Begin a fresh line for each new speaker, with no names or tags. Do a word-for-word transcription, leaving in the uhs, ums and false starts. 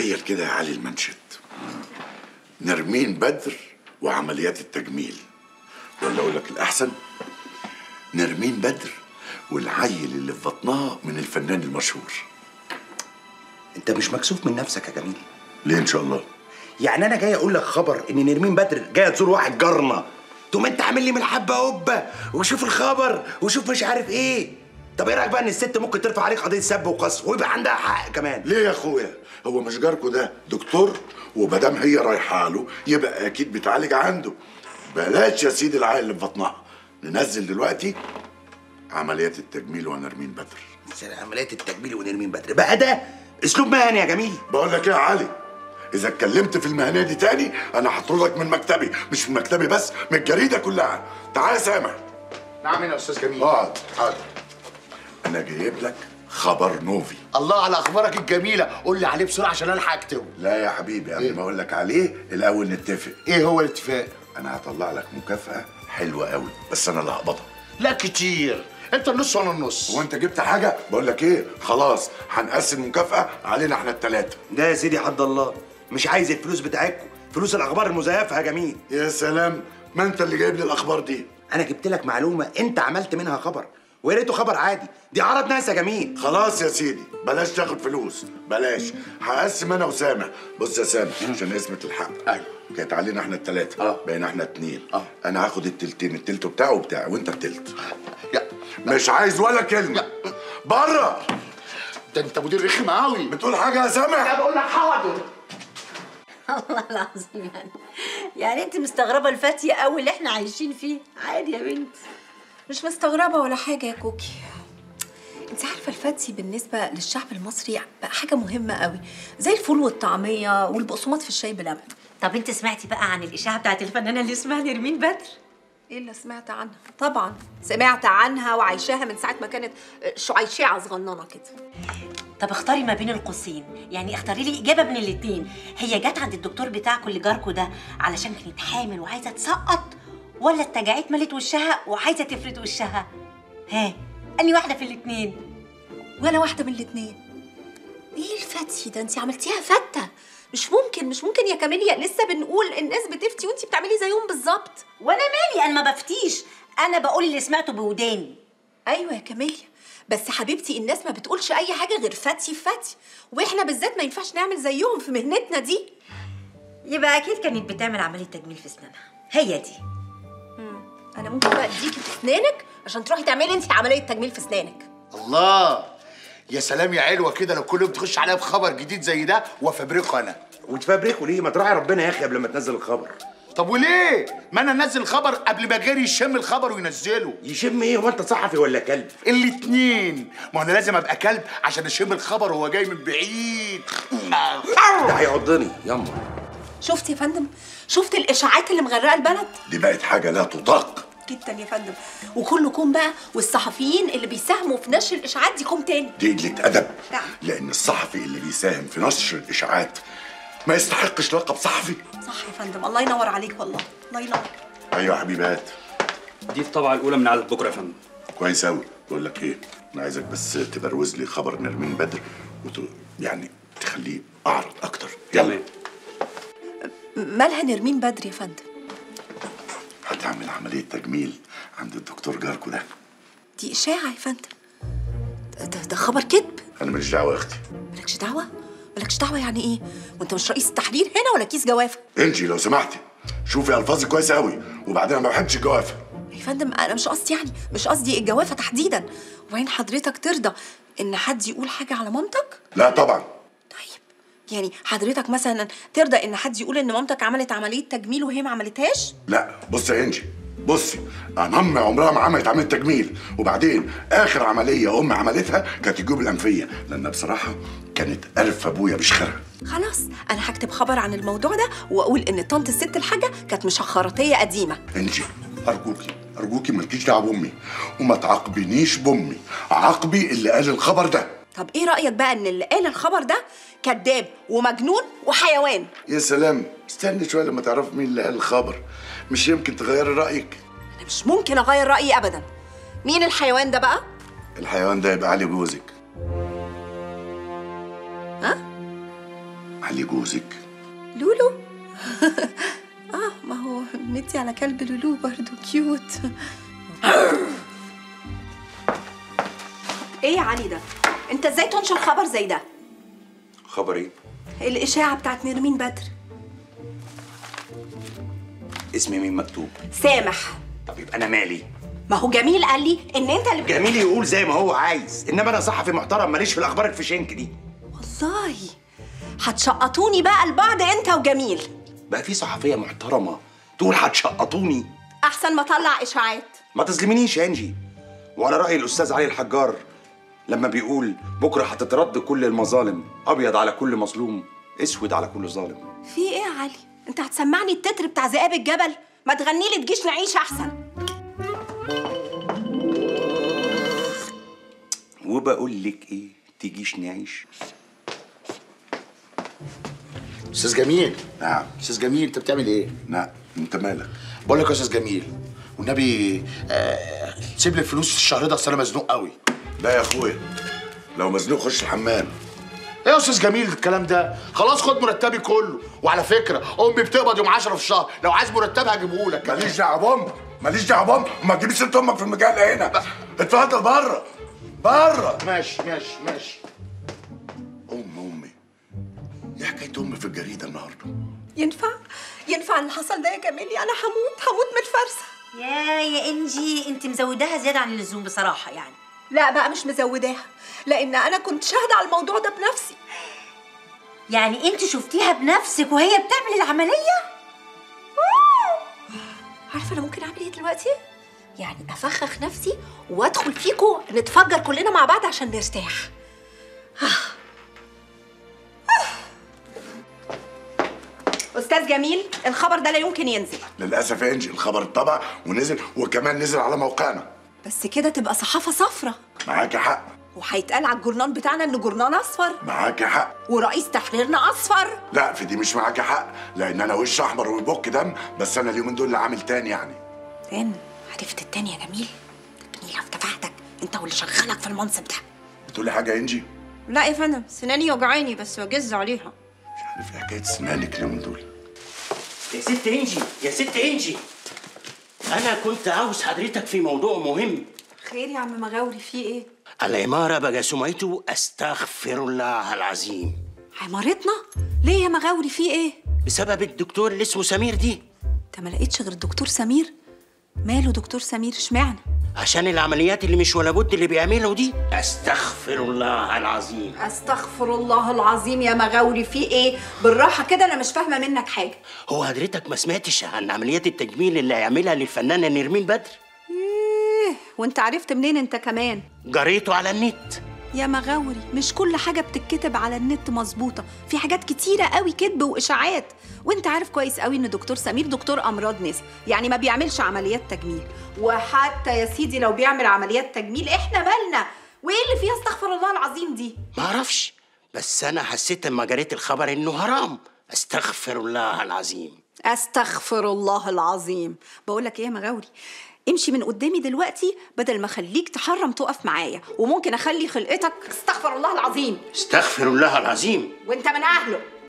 تخيل كده يا علي المنشد، نرمين بدر وعمليات التجميل، ولا اقول لك الاحسن نرمين بدر والعيل اللي في بطنها من الفنان المشهور.
انت مش مكسوف من نفسك يا جميل؟
ليه ان شاء الله؟
يعني انا جاي اقول لك خبر ان نرمين بدر جايه تزور واحد جارنا، تقوم انت عامل لي من الحبه قبه وشوف الخبر وشوف مش عارف ايه. طب ايه رايك بقى ان الست ممكن ترفع عليك قضيه سب وقذف ويبقى عندها حق كمان؟
ليه يا اخويا؟ هو مش جاركو ده دكتور؟ ومادام هي رايحه له يبقى اكيد بتعالج عنده. بلاش يا سيدي العيل اللي في بطنها، ننزل دلوقتي عمليات التجميل ونرمين بدر.
عمليات التجميل ونرمين بدر بقى ده اسلوب مهني يا جميل؟
بقول لك ايه يا علي، اذا اتكلمت في المهنيه دي تاني انا هطردك من مكتبي، مش من مكتبي بس، من الجريده كلها. تعال يا سامح.
نعم يا استاذ جميل.
اقعد. حاضر. انا جايب لك خبر نوفي.
الله على اخبارك الجميله، قول لي عليه بسرعه عشان الحق اكتبه.
لا يا حبيبي، قبل ما اقول لك عليه الاول نتفق.
ايه هو الاتفاق؟
انا هطلع لك مكافاه حلوه قوي، بس انا اللي هقبضها.
لا كتير، انت النص وانا النص.
هو انت جبت حاجه؟ بقول لك ايه، خلاص هنقسم المكافاه علينا احنا الثلاثه.
ده يا سيدي حد الله، مش عايز الفلوس بتاعتكم، فلوس الاخبار المزيفه يا جميل.
يا سلام، ما انت اللي جايب لي الاخبار دي.
انا جبت لك معلومه انت عملت منها خبر، ويا ريته خبر عادي، دي عرض ناس يا جميل.
خلاص يا سيدي بلاش تاخد فلوس، بلاش، هقسم انا وسامح. بص يا سامح عشان اثبت الحق،
ايوه
كانت علينا احنا الثلاثه،
اه
بقينا احنا اتنين.
اه
انا هاخد التلتين، التلت بتاعه وبتاعي وانت التلت.
يا
مش عايز ولا كلمه. بره.
ده انت مدير رخم قوي.
بتقول حاجه يا سامح؟
انا بقول لك حاضر.
والله العظيم يعني يعني انت مستغربه الفتيه قوي اللي احنا عايشين فيه؟ عادي يا بنت.
مش مستغربه ولا حاجه يا كوكي. انت عارفه الفتي بالنسبه للشعب المصري بقى حاجه مهمه قوي، زي الفول والطعميه والبقسماط في الشاي بلبن.
طب انت سمعتي بقى عن الاشاعه بتاعت الفنانه اللي اسمها نرمين بدر؟
ايه اللي سمعت عنها؟ طبعا سمعت عنها وعايشاها من ساعه ما كانت شعيشيعه صغننه كده.
طب اختاري ما بين القوسين، يعني اختاري لي اجابه من الاثنين. هي جت عند الدكتور بتاعكم اللي جاركوا ده علشان كانت حامل وعايزه تسقط، ولا اتجعت ملت وشها وعايزه تفرد وشها؟ ها اني واحده في الاثنين؟
ولا واحده من الاثنين. ايه الفتي ده؟ انت عملتيها فته. مش ممكن مش ممكن يا كاميليا، لسه بنقول الناس بتفتي وانت بتعملي زيهم بالظبط.
وانا مالي؟ انا ما بفتيش، انا بقول اللي سمعته بوداني.
ايوه يا كاميليا، بس حبيبتي الناس ما بتقولش اي حاجه غير فتي فتي، واحنا بالذات ما ينفعش نعمل زيهم في مهنتنا دي.
يبقى اكيد كانت بتعمل عمليه تجميل في اسنانها، هي دي.
امم انا ممكن بقى اديكي في اسنانك عشان تروحي تعملي انت عمليه تجميل في اسنانك.
الله، يا سلام يا علوه كده، لو كل يوم تخش عليا بخبر جديد زي ده وافبركه انا.
وتفبركه ليه؟ ما تراعي ربنا يا اخي قبل ما تنزل الخبر.
طب وليه؟ ما انا انزل الخبر قبل ما غيري يشم الخبر وينزله.
يشم ايه؟ هو انت صحفي ولا كلب؟
الاتنين، ما انا لازم ابقى كلب عشان اشم الخبر وهو جاي من بعيد.
ده هيعضني ياما.
شفت يا فندم؟ شفت الاشاعات اللي مغرقه البلد؟
دي بقت حاجه لا تطاق
جدا يا فندم، وكله كوم بقى، والصحفيين اللي بيساهموا في نشر الاشاعات دي كوم تاني.
دي قله ادب.
نعم.
لان الصحفي اللي بيساهم في نشر الاشاعات ما يستحقش لقب صحفي.
صح يا فندم، الله ينور عليك والله، الله ينور.
ايوه يا حبيبي هات.
دي الطبعه الاولى من عدد بكره يا فندم.
كويس قوي. بقول لك ايه، انا عايزك بس تبروز لي خبر نرمين بدر وت... يعني تخليه اعرض اكتر. يلا.
مالها نرمين بدر يا فندم؟
هتعمل عمليه تجميل عند الدكتور جاركو ده.
دي اشاعه يا فندم، ده, ده خبر كذب.
انا ماليش دعوه يا اختي.
مالكش دعوه؟ مالكش دعوه يعني ايه؟ وانت مش رئيس التحرير هنا ولا كيس جوافه؟
انجي لو سمحتي شوفي الفاظي كويسه قوي، وبعدين انا ما بحبش الجوافه.
يا فندم انا مش قصدي، يعني مش قصدي الجوافه تحديدا. وبعدين حضرتك ترضى ان حد يقول حاجه على مامتك؟
لا طبعا.
طيب يعني حضرتك مثلا ترضى ان حد يقول ان مامتك عملت عمليه تجميل وهي ما عملتهاش؟
لا بصي يا انجي، بصي انا امي عمرها ما عملت عمليه تجميل، وبعدين اخر عمليه امي عملتها كانت الجيوب الانفيه، لانها بصراحه كانت قرف ابويا بشخرها.
خلاص انا هكتب خبر عن الموضوع ده واقول ان طنط الست الحاجه كانت مشخراتيه قديمه.
انجي ارجوكي ارجوكي مالكيش دعوه بامي، وما تعاقبنيش بامي، عاقبي اللي قال الخبر ده.
طب ايه رايك بقى ان اللي قال الخبر ده كذاب ومجنون وحيوان؟
يا سلام، استني شويه لما تعرفي مين اللي قال الخبر، مش يمكن تغيري رايك.
انا مش ممكن اغير رايي ابدا. مين الحيوان ده بقى؟
الحيوان ده يبقى علي جوزك.
ها؟
علي جوزك.
لولو. اه ما هو مدي على كلب لولو برضو كيوت. ايه يا علي ده؟ انت ازاي تنشر خبر زي ده؟
خبر ايه؟
الاشاعه بتاعت نرمين بدر.
اسم مين مكتوب؟
سامح.
طب يبقى انا مالي؟
ما هو جميل قال لي ان انت اللي
جميل يقول زي ما هو عايز، انما انا صحفي محترم ماليش في الاخبار الفشنك دي.
والله هتشقطوني بقى لبعض انت وجميل.
بقى في صحفيه محترمه تقول هتشقطوني؟
احسن ما اطلع اشاعات.
ما تظلمنيش يا انجي. وعلى راي الاستاذ علي الحجار لما بيقول بكره هتترد كل المظالم، ابيض على كل مظلوم، اسود على كل ظالم.
في ايه يا علي؟ انت هتسمعني التتر بتاع ذئاب الجبل؟ ما تغني لي تجيش نعيش احسن.
وبقول لك ايه، تجيش نعيش.
استاذ جميل.
نعم.
استاذ جميل انت بتعمل ايه؟
نعم، انت مالك؟
بقول لك يا استاذ جميل والنبي آه سيب لي الفلوس الشهر ده اصل انا مزنوق قوي.
لا يا اخويا، لو مزنوق خش الحمام.
ايه يا استاذ جميل الكلام ده؟ خلاص خد مرتبي كله، وعلى فكره امي بتقبض يوم عشرة في الشهر، لو عايز مرتبها هجيبه لك.
ماليش دعوه بامك، ماليش دعوه بامك، وما تجيبش ست امك في المجال هنا. اتفضل بره بره.
ماشي ماشي ماشي.
ام امي، ايه حكايه امي في الجريده النهارده؟
ينفع؟ ينفع اللي حصل ده يا جميلي؟ انا هموت هموت من الفرسه.
يا يا انجي انت مزوداها زياده عن اللزوم بصراحه يعني.
لا بقى مش مزوداها، لان انا كنت شاهده على الموضوع ده بنفسي.
يعني انت شفتيها بنفسك وهي بتعمل العمليه؟
عارفه انا ممكن اعمل ايه دلوقتي؟ يعني افخخ نفسي وادخل فيكو نتفجر كلنا مع بعض عشان نرتاح. استاذ جميل الخبر ده لا يمكن ينزل.
للاسف يا انجي الخبر اتطبع ونزل، وكمان نزل على موقعنا.
بس كده تبقى صحافه صفرة.
معاكي حق.
وهيتقال على الجورنال بتاعنا انه جورنال اصفر.
معاكي حق.
ورئيس تحريرنا اصفر.
لا في دي مش معاكي حق، لان انا وش احمر وبوك دم، بس انا اليومين دول اللي عامل تاني يعني.
تاني؟ عرفت التاني يا جميل؟ تبني في تفاحتك انت واللي شغلك في المنصب ده.
بتقولي حاجه يا انجي؟
لا يا فندم، سناني وجعاني بس بجز عليها.
مش عارف ايه حكايه سنانك اليومين دول.
يا ست انجي، يا ست انجي، انا كنت عاوز حضرتك في موضوع مهم.
خير يا عم مغاوري، في ايه؟
العمارة بقى سمعته استغفر الله العظيم.
عمارتنا؟ ليه يا مغاوري في ايه؟
بسبب الدكتور اللي اسمه سمير دي.
انت ما لقيتش غير الدكتور سمير؟ ماله دكتور سمير اشمعنى؟
عشان العمليات اللي مش ولا بد اللي بيعملوا دي. استغفر الله العظيم.
استغفر الله العظيم يا مغاوري، في ايه؟ بالراحه كده انا مش فاهمه منك حاجه.
هو حضرتك ما سمعتش عن عمليات التجميل اللي هيعملها للفنانه نرمين بدر؟
ايه وانت عرفت منين انت كمان؟
قريته على النت.
يا مغاوري مش كل حاجه بتتكتب على النت مظبوطه، في حاجات كتيره قوي كذب واشاعات، وانت عارف كويس قوي ان دكتور سمير دكتور امراض نساء، يعني ما بيعملش عمليات تجميل. وحتى يا سيدي لو بيعمل عمليات تجميل احنا مالنا؟ وايه اللي فيها استغفر الله العظيم دي؟
ما اعرفش، بس انا حسيت لما قريت الخبر انه حرام. استغفر الله العظيم.
استغفر الله العظيم. بقول لك ايه يا مغاوري، امشي من قدامي دلوقتي بدل ما اخليك تحرم تقف معايا، وممكن اخلي خلقتك استغفر الله العظيم.
استغفر الله العظيم.
وانت من اهله.